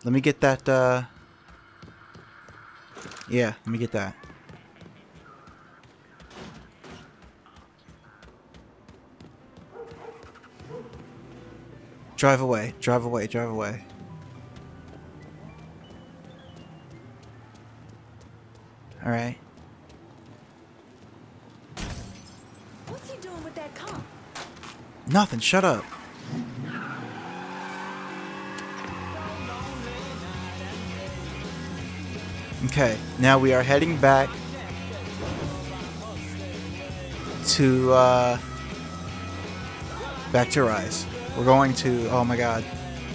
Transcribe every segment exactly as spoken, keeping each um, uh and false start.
Let me get that, uh... yeah, let me get that. Drive away, drive away, drive away. Alright. What's he doing with that car? Nothing, shut up. Okay, now we are heading back to, uh, back to Rise. We're going to, oh my god.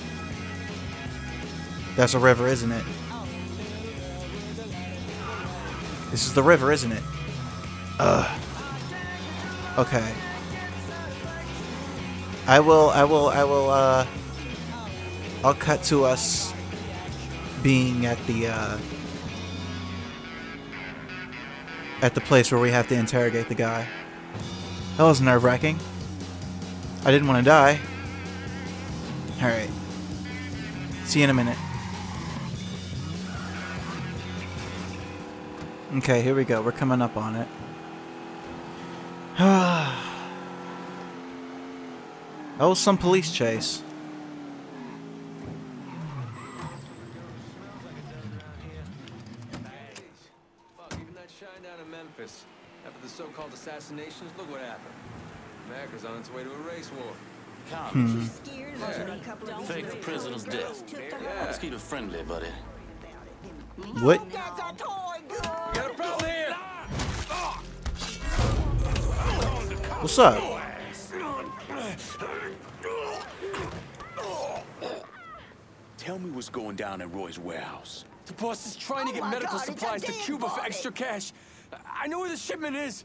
That's a river, isn't it? This is the river, isn't it? Ugh. Okay. I will, I will, I will, uh, I'll cut to us being at the, uh, at the place where we have to interrogate the guy. That was nerve-wracking. I didn't want to die. Alright. See you in a minute. Okay, here we go. We're coming up on it. Oh, some police chase. Memphis. After the so-called assassinations, look what happened. America's on its way to a race war. Hmm. Yeah. Fake prisoner's death. Yeah. Let's keep it friendly, buddy. What? Get a problem here! What's up? Tell me what's going down at Roy's warehouse. The boss is trying to get Oh my medical God, it's a supplies to dead Cuba for body. extra cash. I know where the shipment is.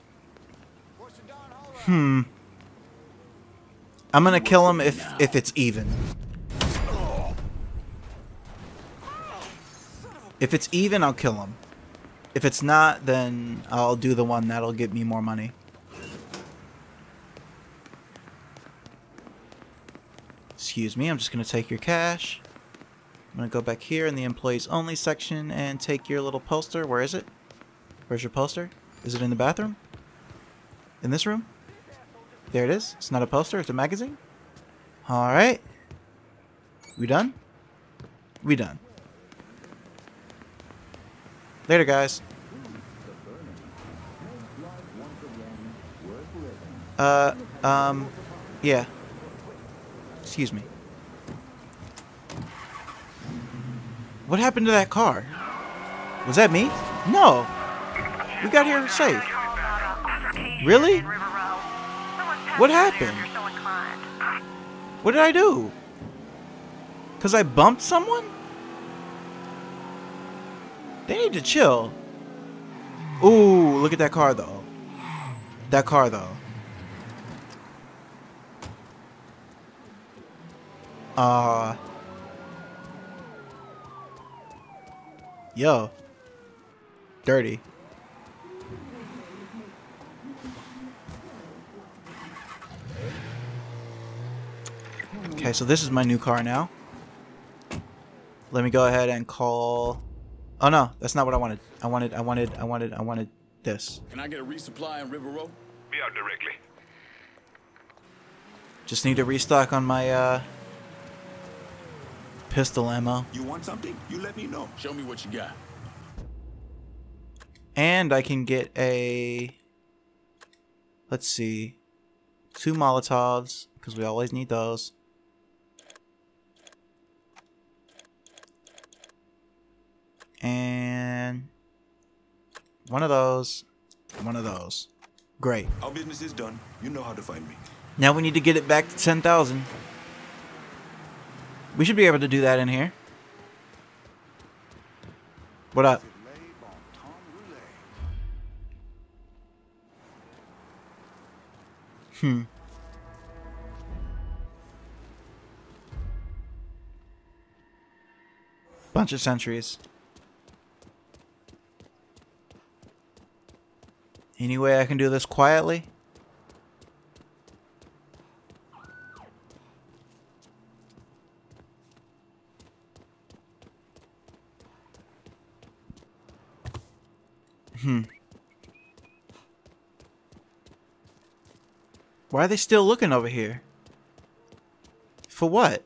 Hmm. I'm gonna kill him if if it's even. If it's even, I'll kill him. If it's not, then I'll do the one that'll get me more money. Excuse me, I'm just gonna take your cash. I'm gonna go back here in the employees only section and take your little poster. Where is it? Where's your poster? Is it in the bathroom? In this room? There it is. It's not a poster, it's a magazine. Alright. We done? We done. Later, guys. Uh, um, yeah. Excuse me. What happened to that car? Was that me? No. We got here safe. Really? What happened? What did I do? Because I bumped someone? They need to chill. Ooh, look at that car, though. That car, though. Uh... Yo. Dirty. Okay, so this is my new car now. Let me go ahead and call... Oh no, that's not what I wanted. I wanted, I wanted, I wanted, I wanted this. Can I get a resupply in River Row? Be out directly. Just need to restock on my, uh... pistol ammo. You want something? You let me know. Show me what you got. And I can get a... Let's see. Two Molotovs, because we always need those. And... one of those. One of those. Great. Our business is done. You know how to find me. Now we need to get it back to ten thousand. We should be able to do that in here. What up? Hmm. Bunch of sentries. Any way I can do this quietly? Hmm. Why are they still looking over here? For what?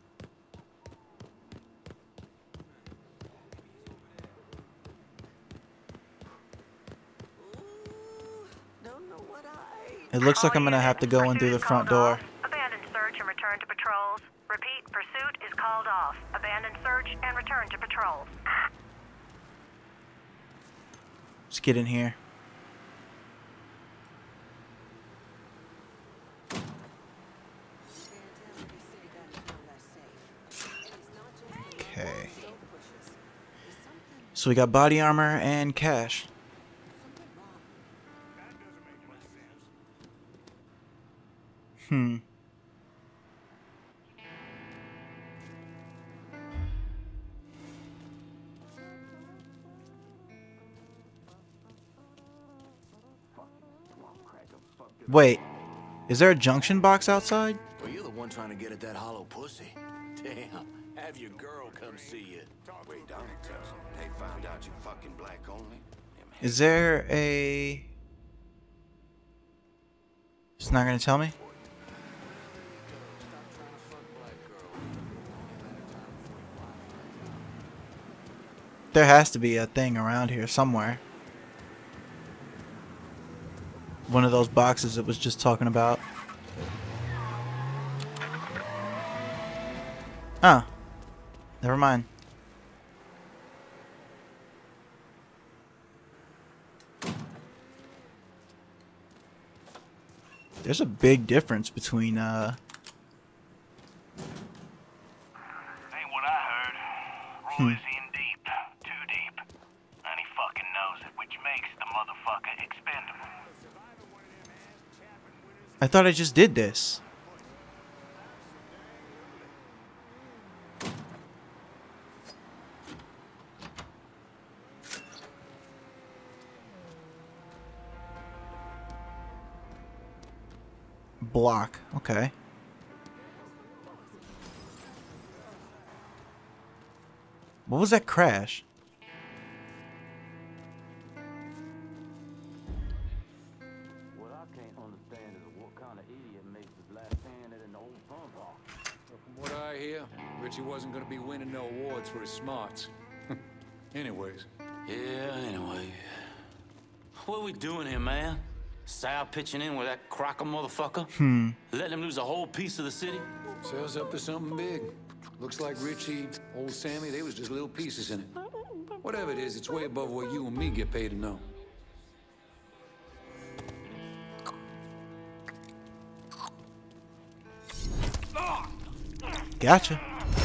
It looks like I'm gonna have to go in through the front door. Abandon search and return to patrols. Repeat, pursuit is called off. Abandon search and return to patrols. Let's get in here. Okay. So we got body armor and cash. Hmm. Wait, is there a junction box outside? Well, you're the one trying to get at that hollow pussy. Damn, have your girl come see you. Wait, Donnie tells them they found out you fucking black only. Is there a... It's not gonna tell me? There has to be a thing around here somewhere. One of those boxes it was just talking about. Oh. Never mind. There's a big difference between uh Ain't what I heard. Roy's in deep, too deep. And he fucking knows it, which makes the motherfucker expendable. I thought I just did this. Block. Okay. What was that crash? What I can't understand is what kind of idiot makes his last stand at an old pump off. Well, from what I hear, Richie wasn't gonna be winning no awards for his smarts. Anyways. Yeah, anyway. What are we doing here, man? Sal pitching in with that crocker motherfucker? Hmm. Letting him lose a whole piece of the city? Sail's up to something big. Looks like Richie, old Sammy, they was just little pieces in it. Whatever it is, it's way above what you and me get paid to know. Gotcha.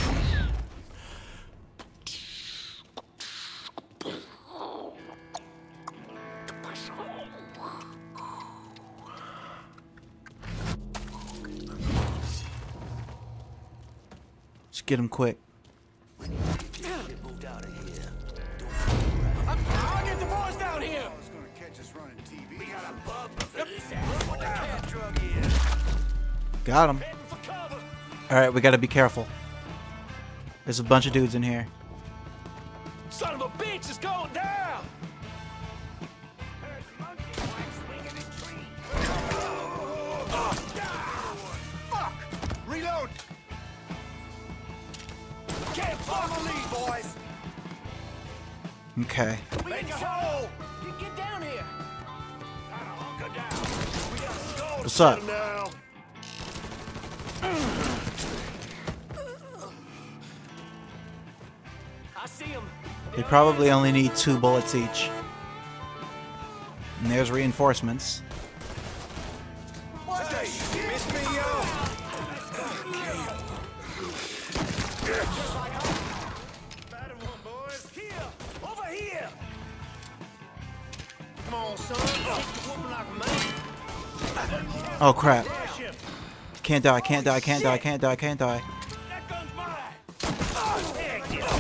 Let's get him quick. Get moved out of here. I'll get the boys down here! It's gonna catch us running T V. We got a bug for this ass. What the cat drug is. Got him. Alright, we gotta be careful. There's a bunch of dudes in here. Son of a bitch is going down! Fuck! Reload! Can't follow me, boys! Okay. Make a hole! Get down here! What's up? Now. I see him. They probably only need two bullets each. And there's reinforcements. What the shit? Miss me, yo! Better one, boys. Here! Over here! Come on, son. Whooping like a man. Oh crap. Can't die, can't die, can't die, can't die, can't die. That gun's mine! Oh, yeah, get up!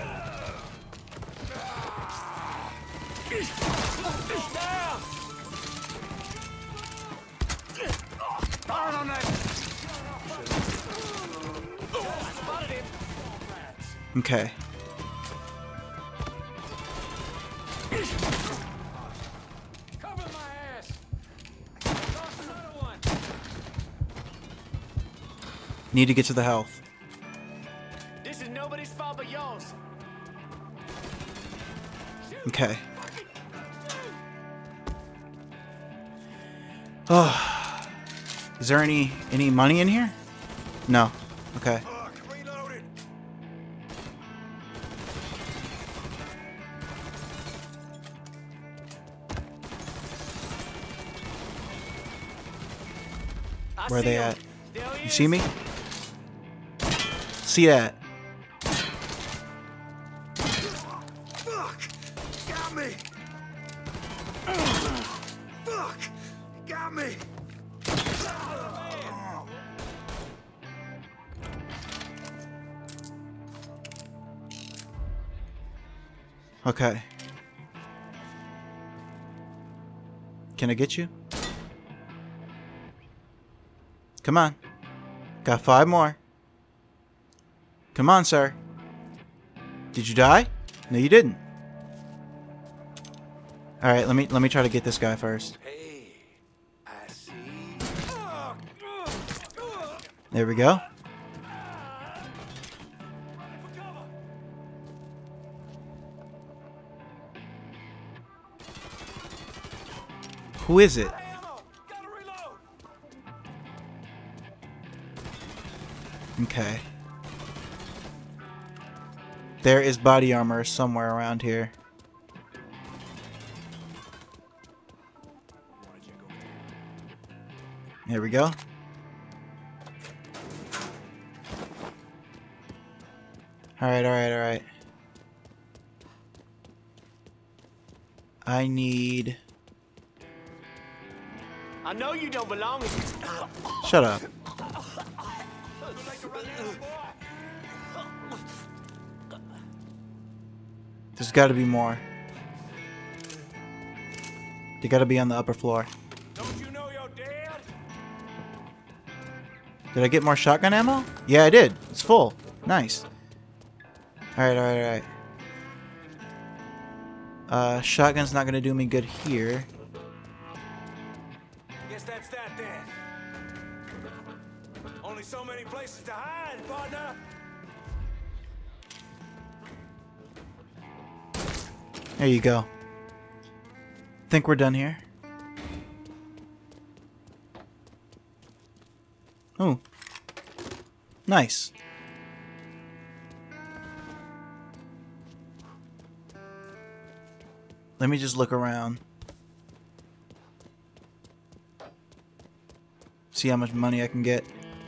Down! Fire on that! Spotted him! Okay. Need to get to the health. This is nobody's fault but yours. Okay. Oh. Is there any any money in here? No. Okay. Fuck, reloaded. I Where are see they him. at? There he You is. see me? See that? Fuck! Got me! Fuck! Got me! Okay. Can I get you? Come on. Got five more. Come on, sir. Did you die? No, you didn't. All right, let me let me try to get this guy first. Hey, I see. There we go. Who is it? Okay. There is body armor somewhere around here. There we go. Alright, alright, alright. I need... I know you don't belong in this. Shut up. There's got to be more. They got to be on the upper floor. Don't you know you're dead? Did I get more shotgun ammo? Yeah, I did. It's full. Nice. Alright, alright, alright. Uh, shotgun's not gonna do me good here. Guess that's that then. Only so many places to hide, partner. There you go. Think we're done here. Oh. Nice. Let me just look around. See how much money I can get.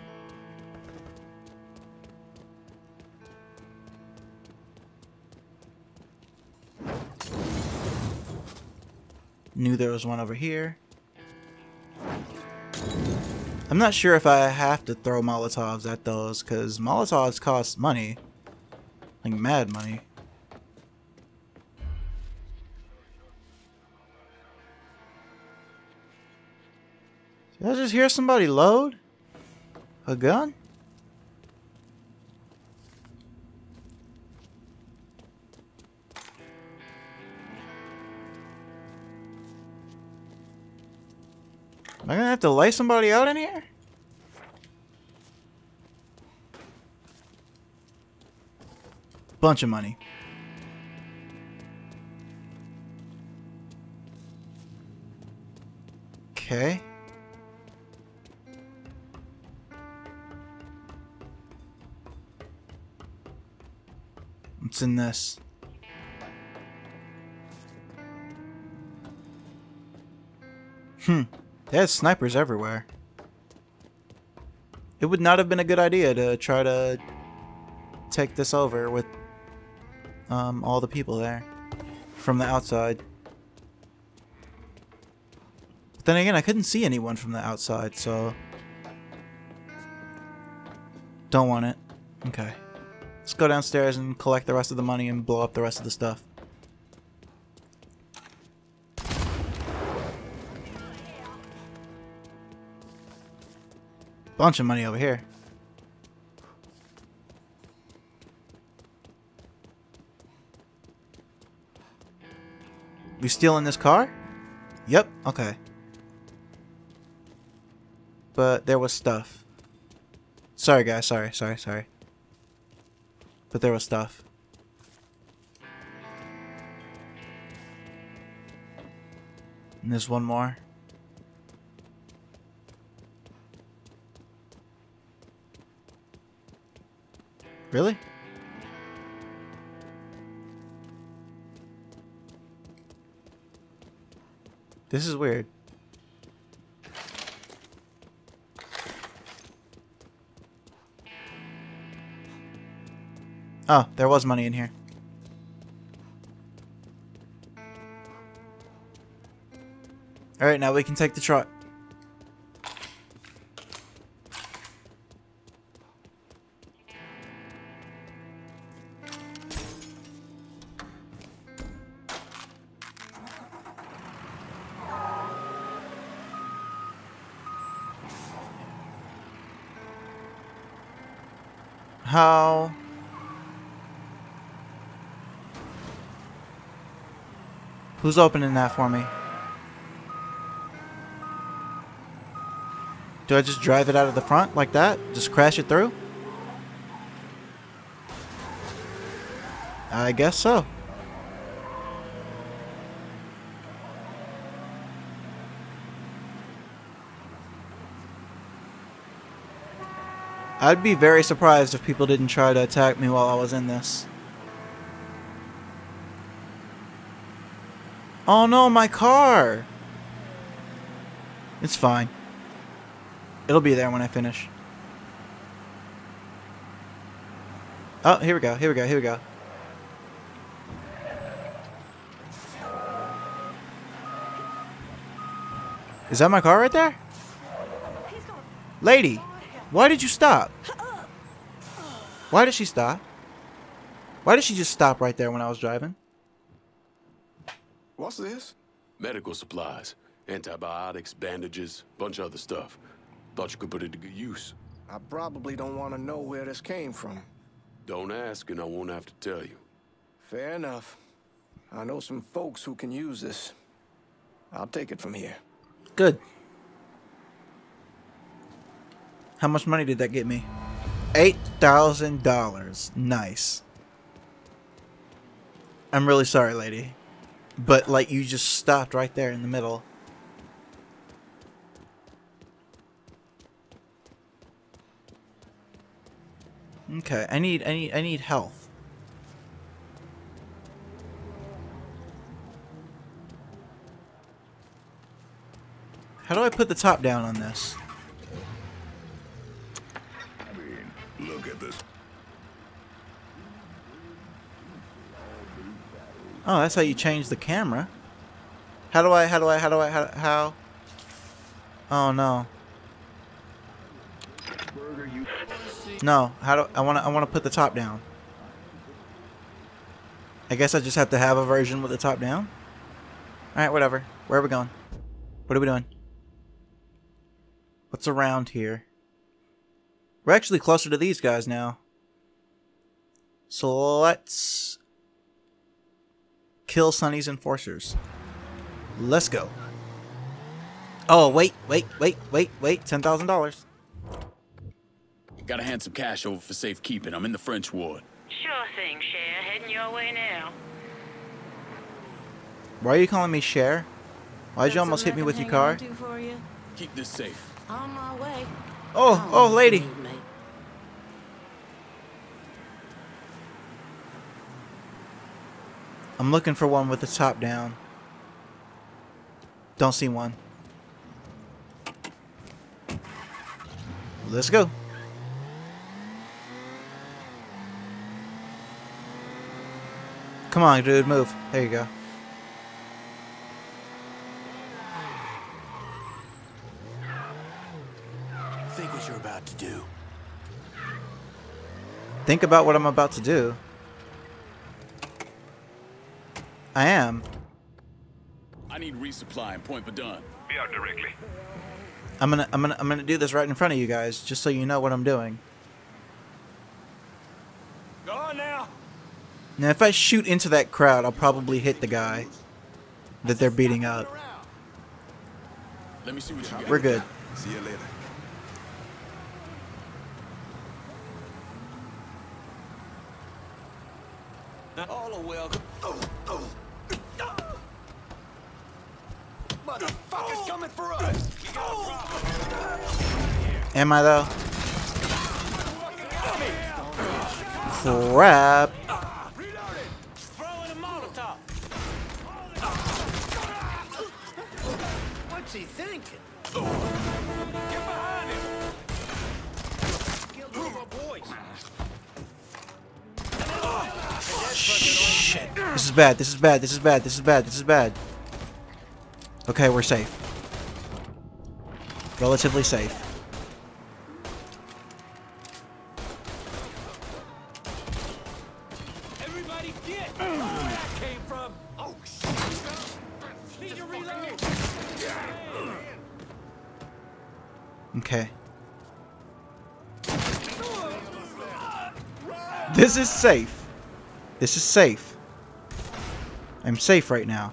Knew there was one over here. I'm not sure if I have to throw Molotovs at those, because Molotovs cost money. Like mad money. Did I just hear somebody load a gun? Am I gonna have to lay somebody out in here? Bunch of money. Okay. What's in this? Hmm. They had snipers everywhere. It would not have been a good idea to try to take this over with um, all the people there from the outside. But then again, I couldn't see anyone from the outside, so don't want it. Okay. Let's go downstairs and collect the rest of the money and blow up the rest of the stuff. Bunch of money over here. We stealing this car? Yep, okay. But there was stuff. Sorry, guys. Sorry, sorry, sorry. But there was stuff. And there's one more. Really? This is weird. Oh, there was money in here. Alright, now we can take the truck. How? Who's opening that for me? Do I just drive it out of the front like that? Just crash it through? I guess so. I'd be very surprised if people didn't try to attack me while I was in this. Oh no, my car! It's fine. It'll be there when I finish. Oh, here we go, here we go, here we go. Is that my car right there? Lady, why did you stop? Why did she stop? Why did she just stop right there when I was driving? What's this? Medical supplies. Antibiotics, bandages, bunch of other stuff. Thought you could put it to good use. I probably don't want to know where this came from. Don't ask and I won't have to tell you. Fair enough. I know some folks who can use this. I'll take it from here. Good. How much money did that get me? eight thousand dollars. Nice. I'm really sorry, lady. But, like, you just stopped right there in the middle. Okay, I need, I need, I need health. How do I put the top down on this? I mean, look at this. Oh, that's how you change the camera. How do I, how do I, how do I, how, how? Oh no. No, how do I want to? I want to put the top down. I guess I just have to have a version with the top down. All right, whatever. Where are we going? What are we doing? What's around here? We're actually closer to these guys now. So let's kill Sonny's enforcers. Let's go. Oh wait, wait, wait, wait, wait! Ten thousand dollars. Gotta hand some cash over for safekeeping. I'm in the French ward. Sure thing, Cher. Heading your way now. Why are you calling me Cher? Why'd you almost hit me with your car? You? Keep this safe. On my way. Oh, oh, lady. I'm looking for one with the top down. Don't see one. Let's go. Come on, dude, move. There you go. Think what you're about to do. Think about what I'm about to do. I am. I need resupply and Point Verdun. Be out directly. I'm gonna, I'm gonna, I'm gonna do this right in front of you guys, just so you know what I'm doing. Go on now. Now, if I shoot into that crowd, I'll probably hit the guy that they're beating up. Let me see what you got. We're good. See you later. All are welcome. Motherfuckers coming for us. You got a problem. Am I though? Crap. Throwing a Molotov. What's he thinking? Get behind him. Killed two of our boys. Shit. This is bad. This is bad. This is bad. This is bad. This is bad. Okay, we're safe. Relatively safe. Everybody get where that came from. Oh shit. Need to reload. Okay. This is safe. This is safe. I'm safe right now.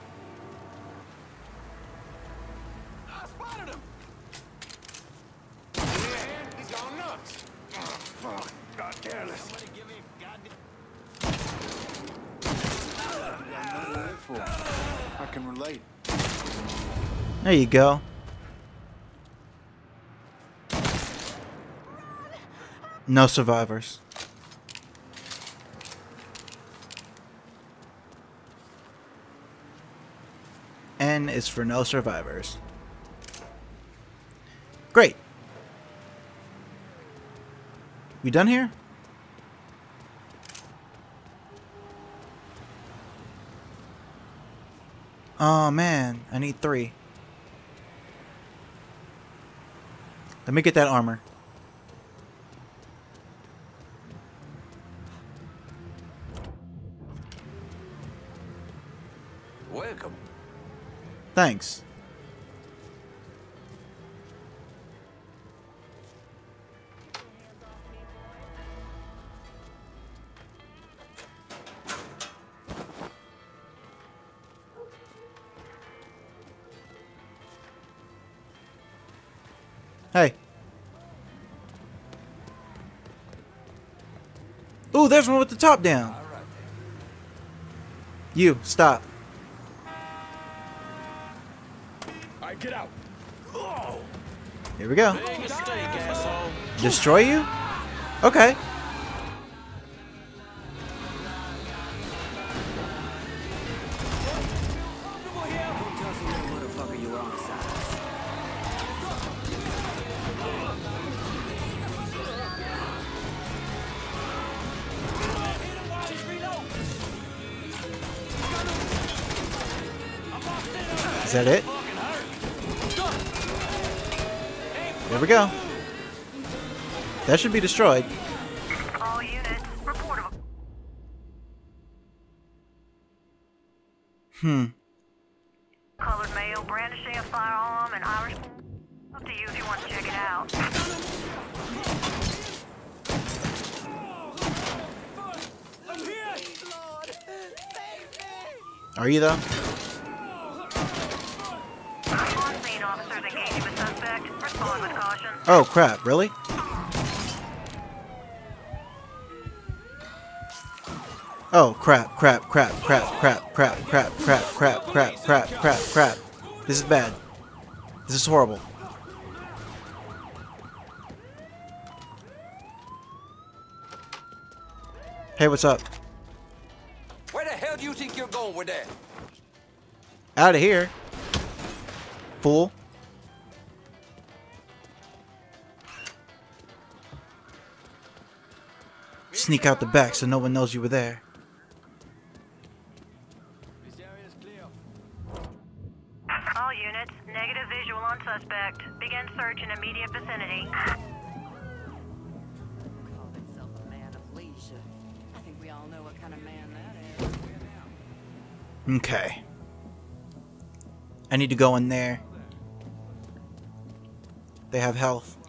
I spotted him. Yeah, he's gone nuts. Oh, fuck. God careless. Somebody give me a goddamn. I can relate. There you go. No survivors. N is for no survivors. Great. We done here? Oh man, I need three. Let me get that armor. Welcome. Thanks. Hey. Ooh, there's one with the top down. You, stop. Alright, get out. Here we go. Big mistake, asshole. Destroy you? Okay. Is that it? There we go. That should be destroyed. All units, report of Hmm. colored male brandishing a firearm and Irish. Up to you if you want to check it out. Are you though? On-scene officers engaging with suspect. Respond with caution. Oh crap, really? Oh crap, crap, crap, crap, crap, crap, crap, crap, crap, crap, crap, crap, crap. This is bad. This is horrible. Hey, what's up? Where the hell do you think you're going with that? Out of here. Fool. Sneak out the back so no one knows you were there. All units, negative visual on suspect. Begin search in immediate vicinity. Called himself a man of leisure. I think we all know what kind of man that is. Okay. I need to go in there. They have health.